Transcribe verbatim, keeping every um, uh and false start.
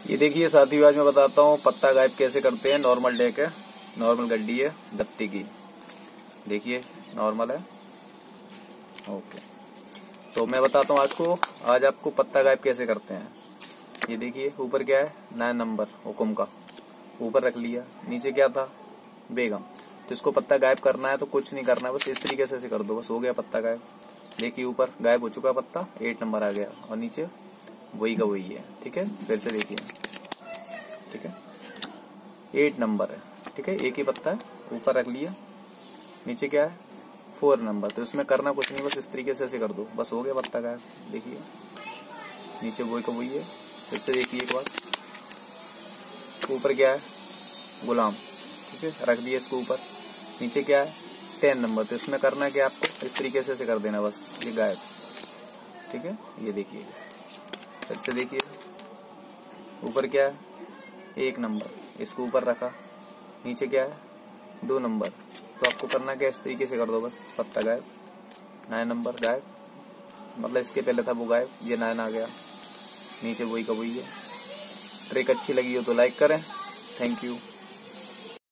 ये देखिए साथियों, आज मैं बताता हूँ पत्ता गायब कैसे करते हैं। नॉर्मल डेक है, नॉर्मल गड्डी है दत्ती की। देखिए नॉर्मल है। ओके, तो मैं बताता हूँ आज को आज आपको पत्ता गायब कैसे करते हैं। ये देखिए ऊपर क्या है, नया नंबर हुक्म का ऊपर रख लिया। नीचे क्या था, बेगम। तो इसको पत्ता गायब करना है तो कुछ नहीं करना है, बस इस तरीके से कर दो, बस हो गया पत्ता गायब। देखिए ऊपर गायब हो चुका पत्ता, एट नंबर आ गया और नीचे वही का वही है। ठीक है, फिर से देखिए, ठीक है एट नंबर है। ठीक है, एक ही पत्ता है, ऊपर रख लिया। नीचे क्या है, फोर नंबर। तो इसमें करना कुछ नहीं, बस इस तरीके से ऐसे कर दो, बस हो गया पत्ता गायब। देखिए नीचे वही का वही है। फिर से देखिए एक बार, ऊपर क्या है, गुलाम। ठीक है, रख दिया इसको ऊपर। नीचे क्या है, टेन नंबर। तो इसमें करना है कि आपको इस तरीके से ऐसे कर देना, बस ये गायब। ठीक है, ये देखिए फिर से देखिए, ऊपर क्या है, एक नंबर, इसको ऊपर रखा। नीचे क्या है, दो नंबर। तो आपको करना क्या, इस तरीके से कर दो, बस पत्ता गायब। नाइन नंबर गायब, मतलब इसके पहले था वो गायब, ये नाइन आ गया। नीचे वही का वही है। ट्रिक अच्छी लगी हो तो लाइक करें। Thank you.